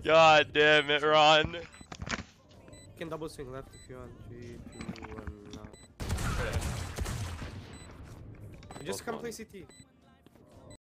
God damn it, Ron. You can double swing left if you want. 3, 2, 1, now. Just come play CT.